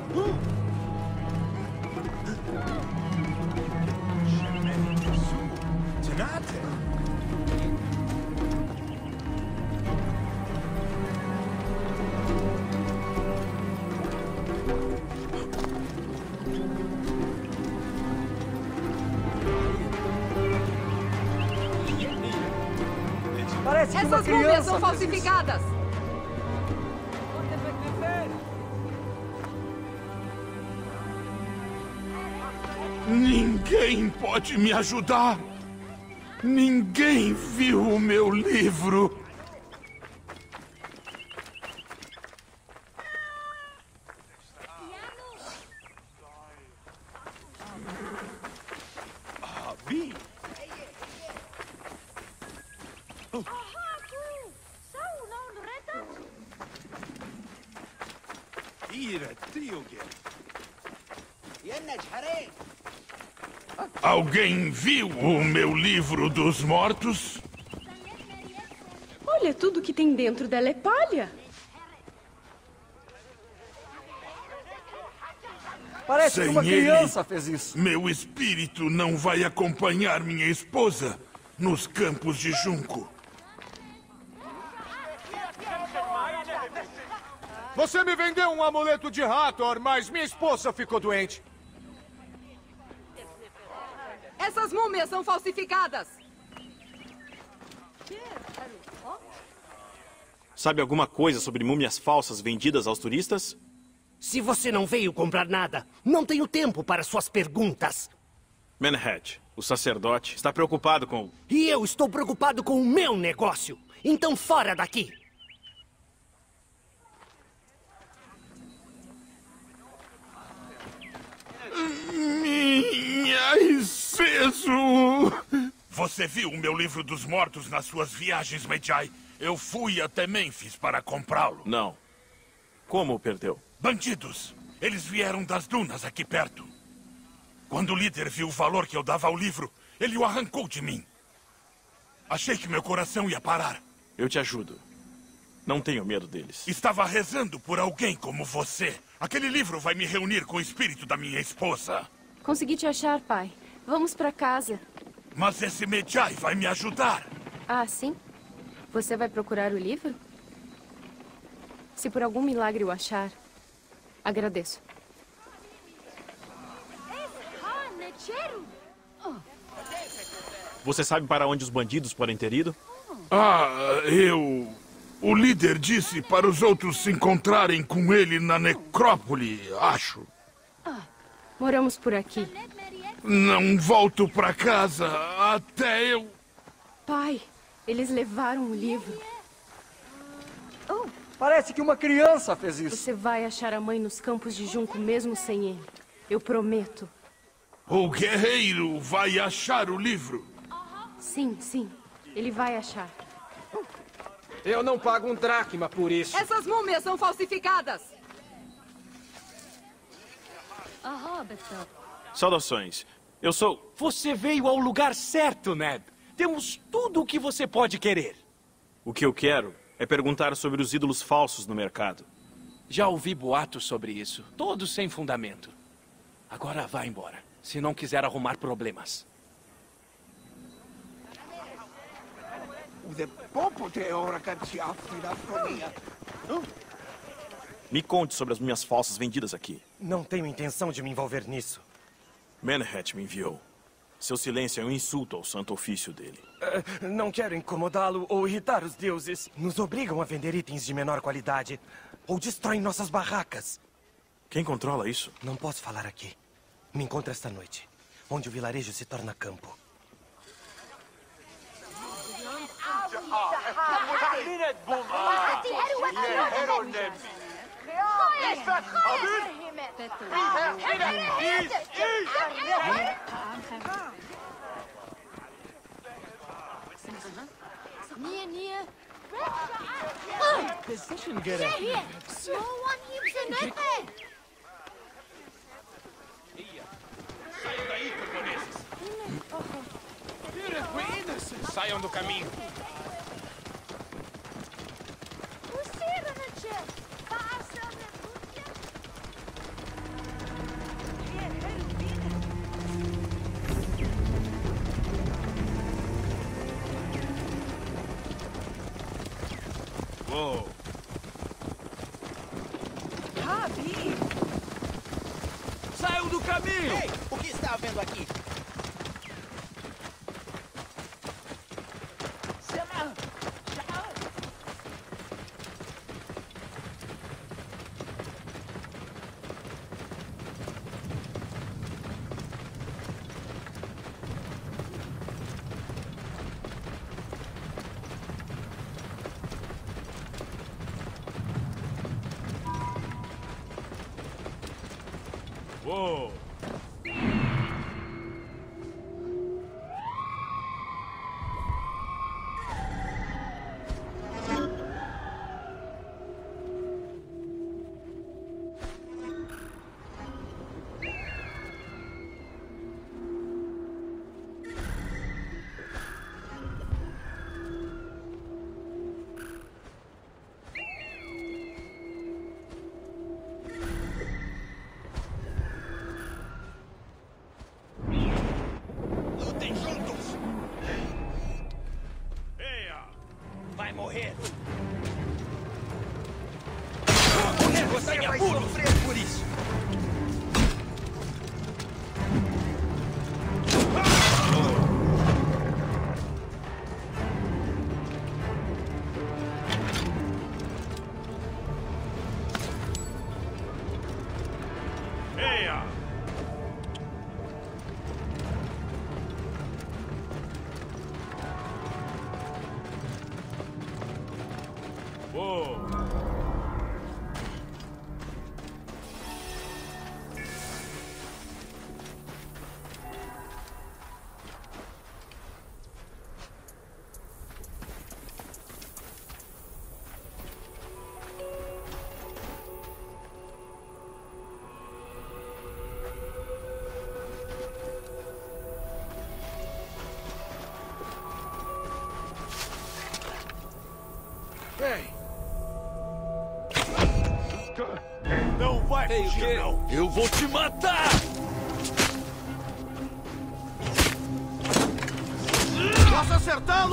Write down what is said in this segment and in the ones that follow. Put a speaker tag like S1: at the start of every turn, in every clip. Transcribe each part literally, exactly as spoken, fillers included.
S1: Parece que uma criança são falsificadas!
S2: Ninguém pode me ajudar! Ninguém viu o meu livro! Alguém viu o meu livro dos mortos?
S3: Olha, tudo que tem dentro dela é palha.
S1: Parece
S2: Sem
S1: que uma
S2: ele,
S1: criança fez isso.
S2: Meu espírito não vai acompanhar minha esposa nos campos de junco.
S4: Você me vendeu um amuleto de Hathor, mas minha esposa ficou doente.
S1: Essas múmias são falsificadas!
S5: Sabe alguma coisa sobre múmias falsas vendidas aos turistas?
S6: Se você não veio comprar nada, não tenho tempo para suas perguntas.
S5: Menhat, o sacerdote, está preocupado com...
S6: E eu estou preocupado com o meu negócio. Então fora daqui!
S2: Minha Iseso! Você viu o meu livro dos mortos nas suas viagens, Medjay? Eu fui até Mênfis para comprá-lo.
S5: Não. Como o perdeu?
S2: Bandidos! Eles vieram das dunas aqui perto. Quando o líder viu o valor que eu dava ao livro, ele o arrancou de mim. Achei que meu coração ia parar.
S5: Eu te ajudo. Não tenho medo deles.
S2: Estava rezando por alguém como você. Aquele livro vai me reunir com o espírito da minha esposa.
S3: Consegui te achar, pai. Vamos pra casa.
S2: Mas esse Medjay vai me ajudar.
S3: Ah, sim? Você vai procurar o livro? Se por algum milagre o achar, agradeço.
S5: Você sabe para onde os bandidos podem ter ido?
S2: Ah, eu... O líder disse para os outros se encontrarem com ele na necrópole, acho.
S3: Ah, moramos por aqui.
S2: Não volto para casa até eu...
S3: Pai, eles levaram o livro.
S1: Oh. Parece que uma criança fez isso.
S3: Você vai achar a mãe nos campos de junco mesmo sem ele. Eu prometo.
S2: O guerreiro vai achar o livro.
S3: Sim, sim. Ele vai achar.
S4: Eu não pago um dracma por isso.
S1: Essas múmias são falsificadas!
S5: Saudações. Eu sou...
S7: Você veio ao lugar certo, Ned. Temos tudo o que você pode querer.
S5: O que eu quero é perguntar sobre os ídolos falsos no mercado.
S7: Já ouvi boatos sobre isso. Todos sem fundamento. Agora vá embora, se não quiser arrumar problemas.
S5: Me conte sobre as minhas falsas vendidas aqui.
S6: Não tenho intenção de me envolver nisso.
S5: Menhat me enviou. Seu silêncio é um insulto ao santo ofício dele.
S6: Uh, não quero incomodá-lo ou irritar os deuses. Nos obrigam a vender itens de menor qualidade ou destroem nossas barracas.
S5: Quem controla isso?
S6: Não posso falar aqui. Me encontro esta noite, onde o vilarejo se torna campo.
S8: Nia, Nia.
S7: Position get it.
S8: No one heaps in it.
S9: Saiam daí, camponeses! Saiam do caminho!
S10: Oh.
S1: Rabi!
S10: Saiam do caminho!
S11: Ei, o que está havendo aqui?
S10: Whoa.
S11: Vai morrer.
S1: Você vai sofrer por isso.
S10: Eia! Whoa.
S4: Ei!
S10: Não vai
S4: Ei, o
S10: fugir,
S4: quê?
S10: não! Eu vou te matar!
S4: Posso acertá-lo?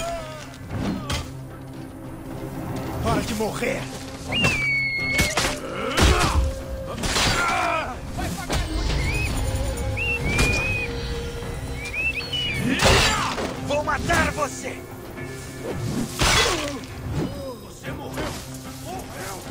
S1: Hora de morrer! Vou matar você!
S10: Você morreu! Morreu!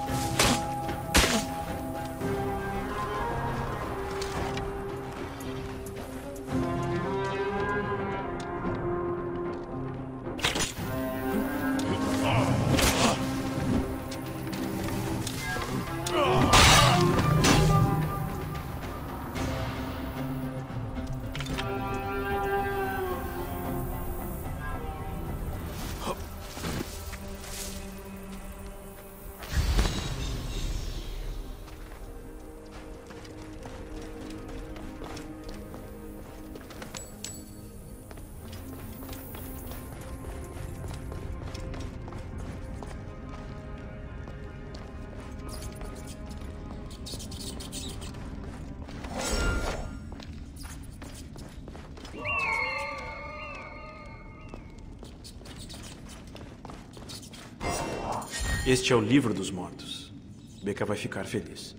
S5: Este é o livro dos mortos. Becca vai ficar feliz.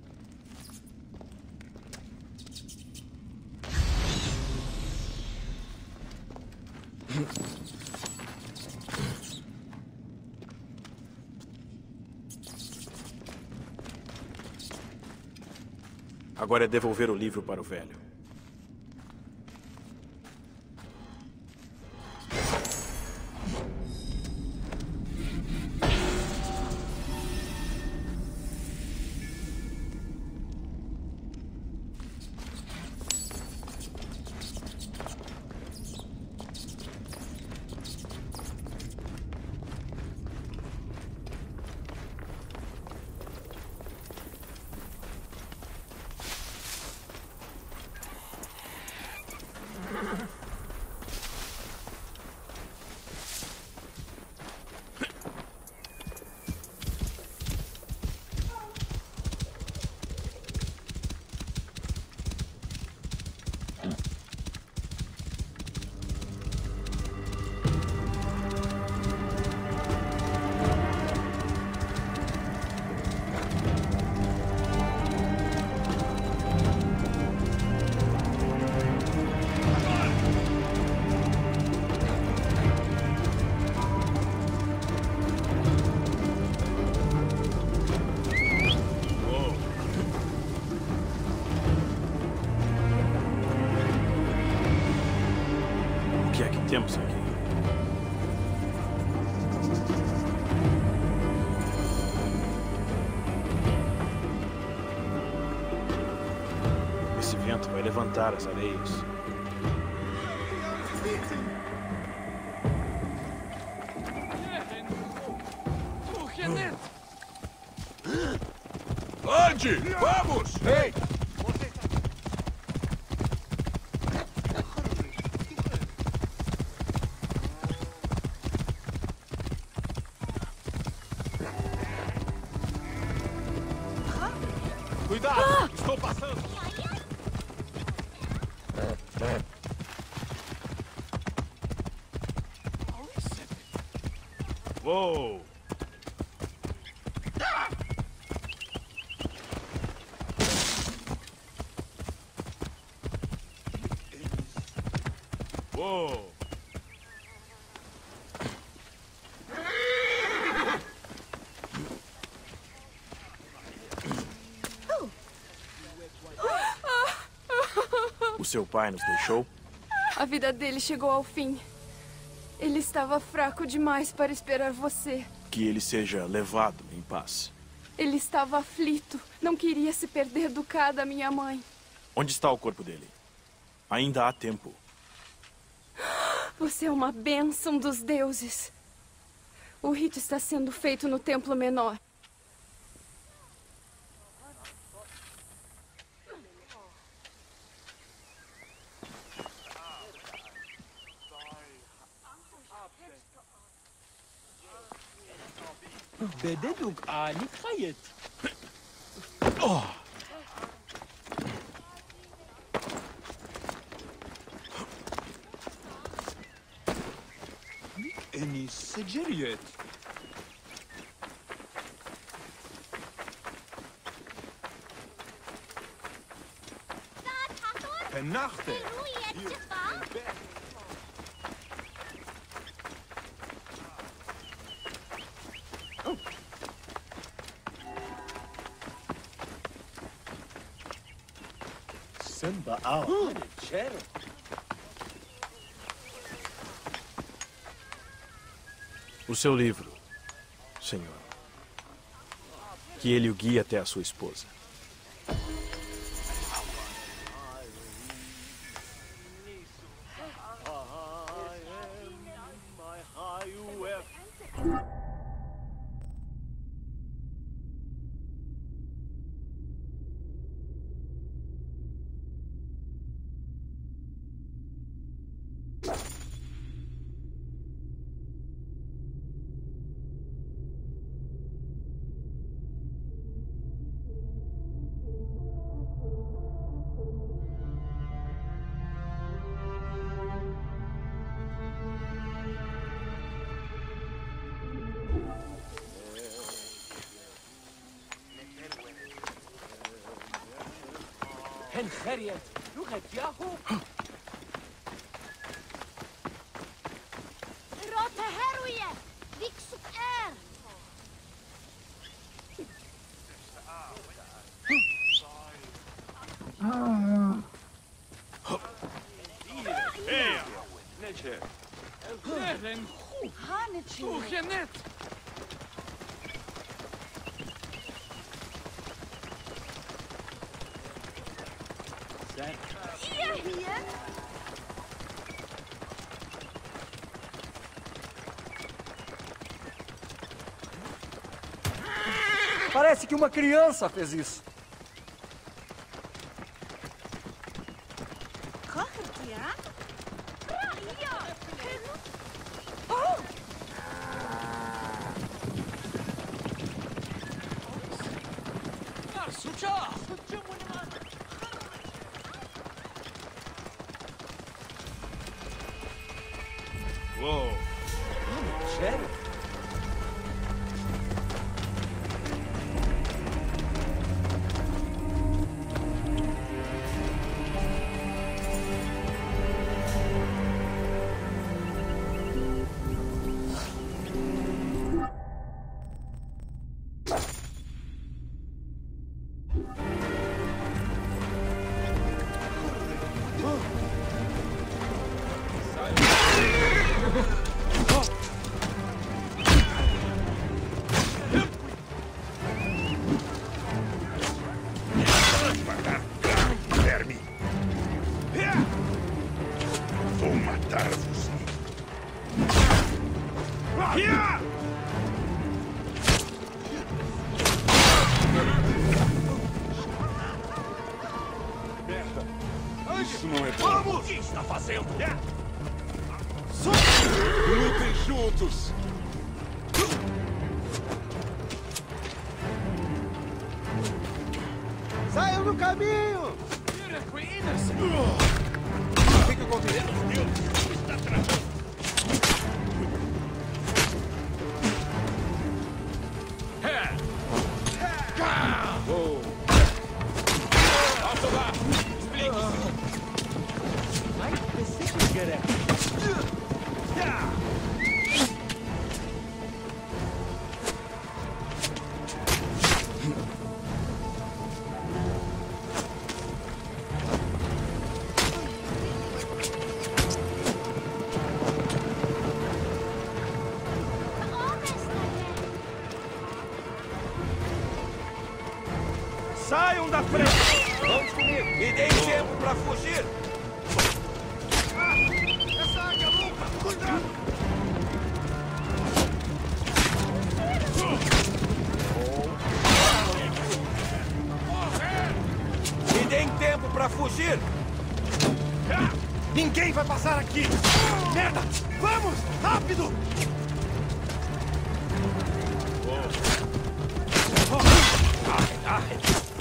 S5: Agora é devolver o livro para o velho. Fiquemos aqui. Esse vento vai levantar as areias.
S10: Ande! Vamos!
S4: Ei!
S10: Cuidado! Ah! Estou passando! Uou! Uou!
S5: O seu pai nos deixou?
S3: A vida dele chegou ao fim. Ele estava fraco demais para esperar você.
S5: Que ele seja levado em paz.
S3: Ele estava aflito. Não queria se perder do K da minha mãe.
S5: Onde está o corpo dele? Ainda há tempo.
S3: Você é uma bênção dos deuses. O rito está sendo feito no templo menor.
S11: بددوك آني خيط.
S10: إني سجريت. النخته.
S11: سمبا آه. شيرو.
S5: O seu livro, senhor. Que ele o guie até a sua esposa.
S11: هن خريت لغة ياهو
S8: روتا هروية ديك سكر
S10: Eia! Neče.
S8: هانتشي هي هي
S1: Parece que uma criança fez isso.
S10: Uou!
S11: Sério?
S10: Isso não é bom.
S6: Vamos! O que está fazendo?
S10: Lutem juntos!
S1: Saiam do caminho!
S10: O que que aconteceu? Deus, está travando.
S9: Oh. Alto lá! Explique-se!
S11: Ai, preciso get it.
S6: Saiam da frente! Vamos comigo! E deem tempo para fugir!
S4: Essa águia louca! Cuidado!
S6: E deem tempo para fugir!
S4: Ninguém vai passar aqui! Merda! Vamos! Rápido!
S6: Ai, ai.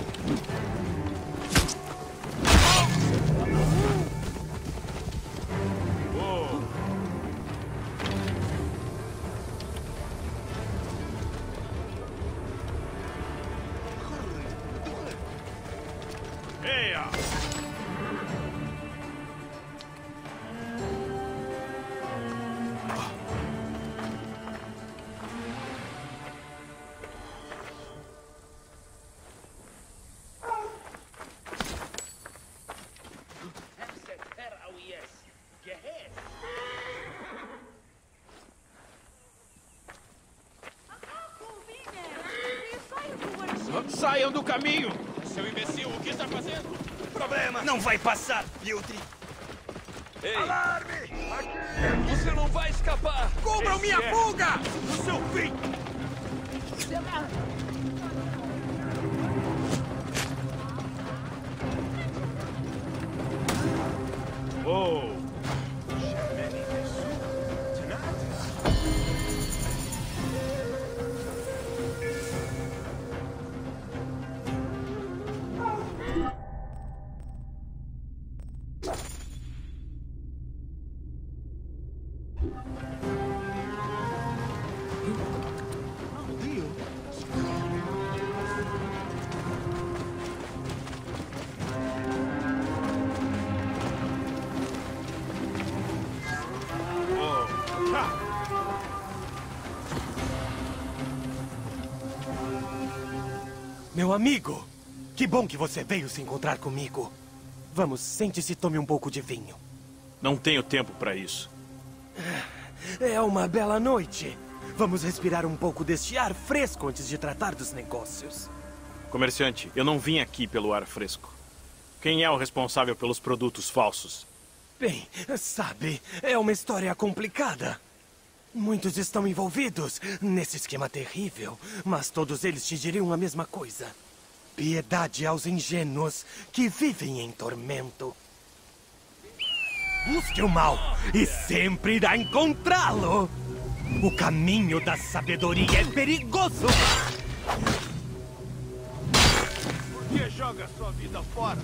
S9: Saiam do caminho! Seu imbecil, o que está fazendo?
S6: Problema! Não vai passar, Piltri!
S9: Ei!
S6: Alarme! Aqui!
S9: Você não vai escapar!
S6: Cubram minha
S9: é...
S6: fuga! O seu fim!
S10: Oh!
S6: Meu amigo, que bom que você veio se encontrar comigo. Vamos, sente-se e tome um pouco de vinho.
S5: Não tenho tempo para isso.
S6: É uma bela noite. Vamos respirar um pouco deste ar fresco antes de tratar dos negócios.
S5: Comerciante, eu não vim aqui pelo ar fresco. Quem é o responsável pelos produtos falsos?
S6: Bem, sabe, é uma história complicada. Muitos estão envolvidos nesse esquema terrível, mas todos eles te diriam a mesma coisa. Piedade aos ingênuos que vivem em tormento. Busque o mal e sempre irá encontrá-lo. O caminho da sabedoria é perigoso.
S4: Por que joga sua vida fora?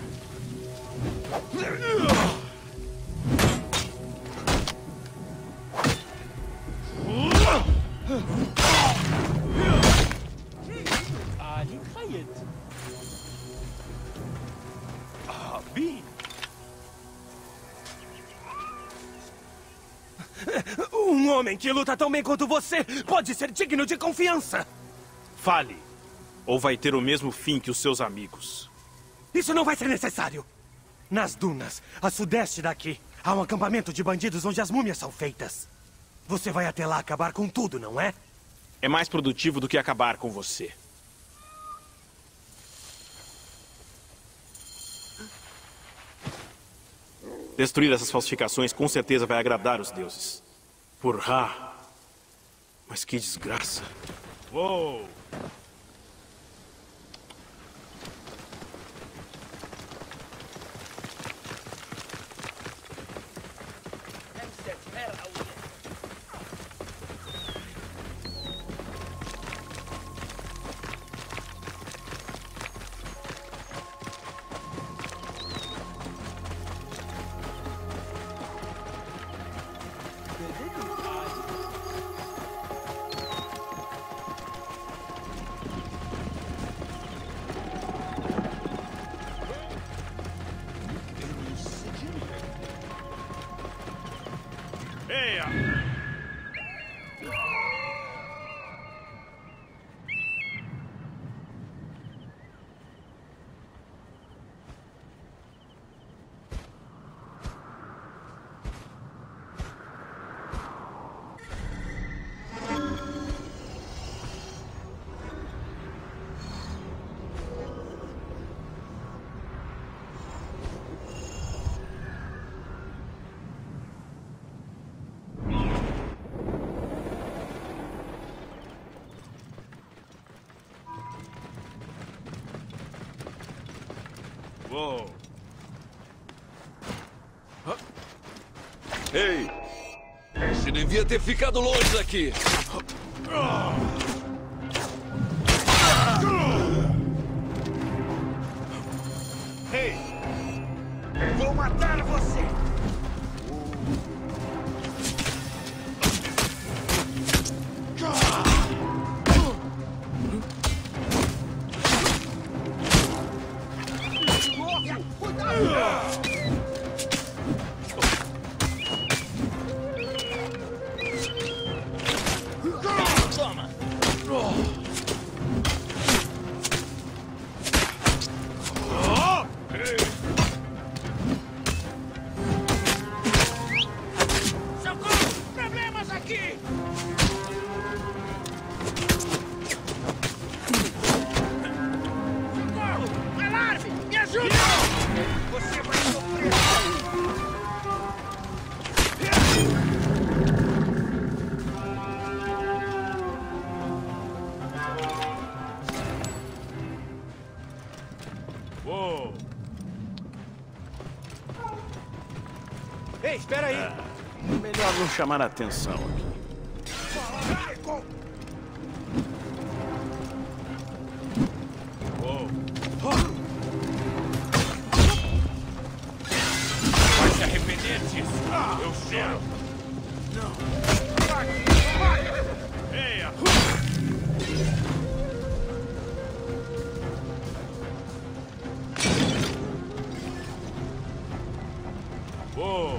S11: Ali Hayet.
S6: Ah, Bin. Um homem que luta tão bem quanto você pode ser digno de confiança.
S5: Fale, ou vai ter o mesmo fim que os seus amigos.
S6: Isso não vai ser necessário. Nas dunas, a sudeste daqui, há um acampamento de bandidos onde as múmias são feitas. Você vai até lá acabar com tudo, não é?
S5: É mais produtivo do que acabar com você. Destruir essas falsificações com certeza vai agradar os deuses. Por Ra. Mas que desgraça.
S10: Uou!
S12: Uou.
S13: Ei! Você devia ter ficado longe daqui!
S1: Ei! Vou matar você!
S12: Uou.
S1: Ei, espera aí!
S5: É, melhor não chamar a atenção aqui.
S12: Uou.
S9: Vai se arrepender disso. Eu cheiro.
S12: Ei, Uou.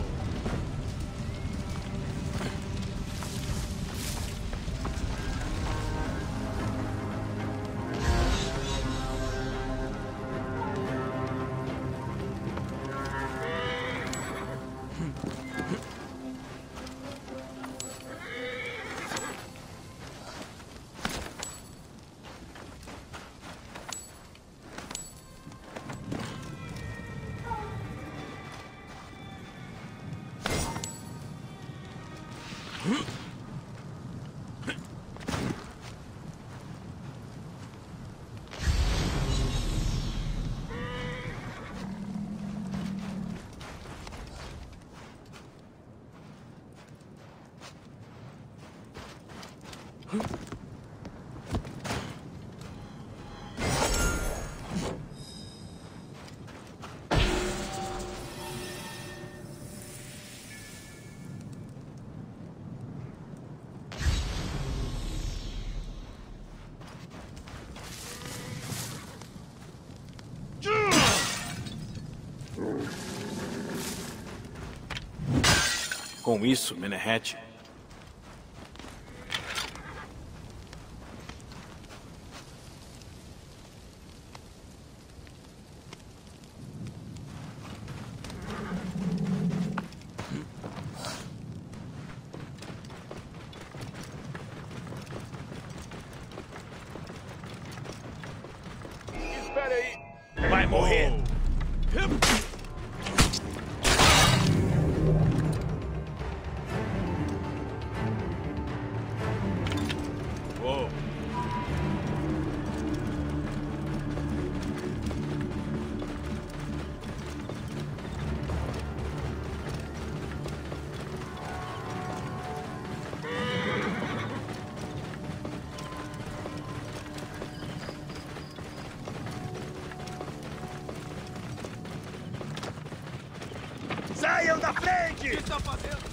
S5: Com isso, Menehet,
S9: Espere aí. Vai morrer.
S12: Uou.
S1: Saiam da frente!
S9: O que está fazendo?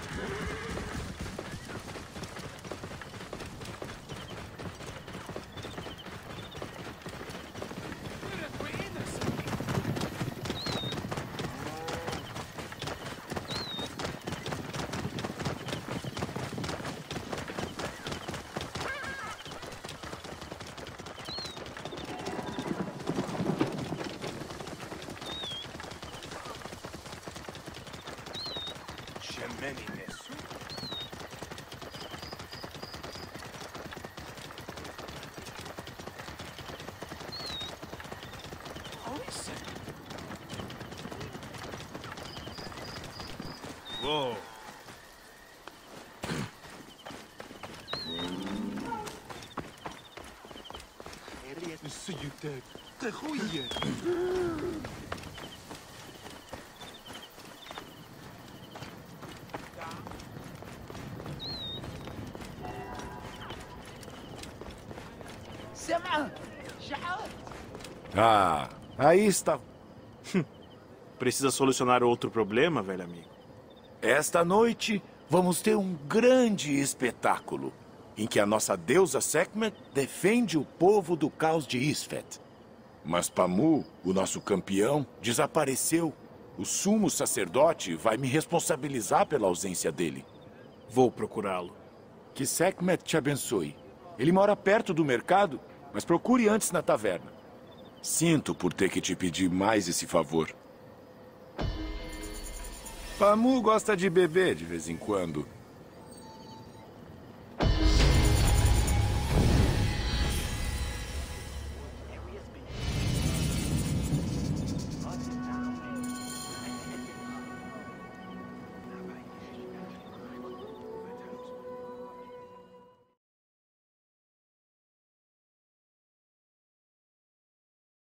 S12: Uou.
S6: سيدات تخويا
S14: Ah, aí está.
S5: Precisa solucionar outro problema, velho amigo?
S14: Esta noite, vamos ter um grande espetáculo, em que a nossa deusa Sekhmet defende o povo do caos de Isfet. Mas Pamu, o nosso campeão, desapareceu. O sumo sacerdote vai me responsabilizar pela ausência dele.
S5: Vou procurá-lo.
S14: Que Sekhmet te abençoe. Ele mora perto do mercado, mas procure antes na taverna. Sinto por ter que te pedir mais esse favor. Pamu gosta de beber de vez em quando.